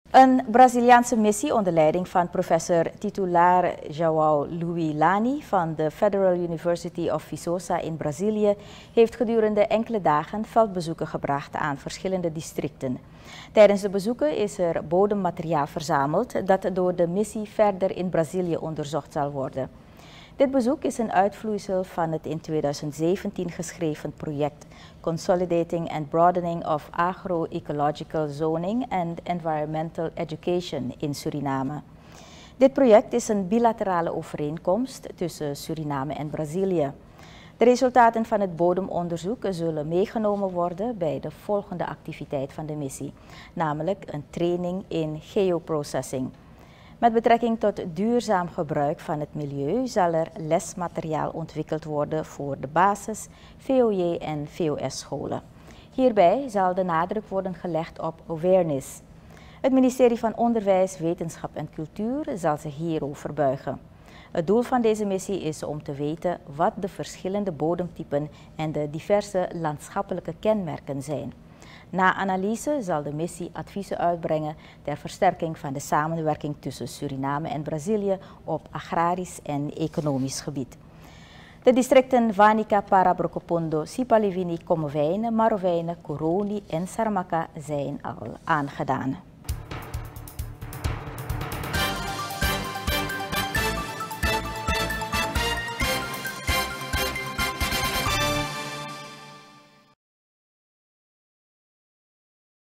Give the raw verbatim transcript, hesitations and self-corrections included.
Een Braziliaanse missie onder leiding van professor titulaar João Luiz Lani van de Federal University of Viçosa in Brazilië heeft gedurende enkele dagen veldbezoeken gebracht aan verschillende districten. Tijdens de bezoeken is er bodemmateriaal verzameld dat door de missie verder in Brazilië onderzocht zal worden. Dit bezoek is een uitvloeisel van het in tweeduizend zeventien geschreven project Consolidating and Broadening of Agro-Ecological Zoning and Environmental Education in Suriname. Dit project is een bilaterale overeenkomst tussen Suriname en Brazilië. De resultaten van het bodemonderzoek zullen meegenomen worden bij de volgende activiteit van de missie, namelijk een training in geoprocessing. Met betrekking tot duurzaam gebruik van het milieu zal er lesmateriaal ontwikkeld worden voor de basis-, V O J en V O S-scholen. Hierbij zal de nadruk worden gelegd op awareness. Het ministerie van Onderwijs, Wetenschap en Cultuur zal zich hierover buigen. Het doel van deze missie is om te weten wat de verschillende bodemtypen en de diverse landschappelijke kenmerken zijn. Na analyse zal de missie adviezen uitbrengen ter versterking van de samenwerking tussen Suriname en Brazilië op agrarisch en economisch gebied. De districten Wanica, Para, Brokopondo, Sipaliwini, Kommerwijnen, Marowijnen, Koroni en Saramacca zijn al aangedaan.